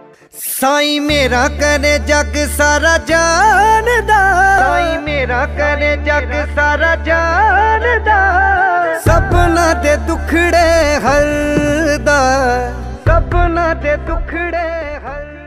साईं मेरा करे जग सारा जानदा, साईं मेरा करे जग सारा जानदा। सपना दे दुखड़े हरदा, सपना दे दुखड़े हरदा।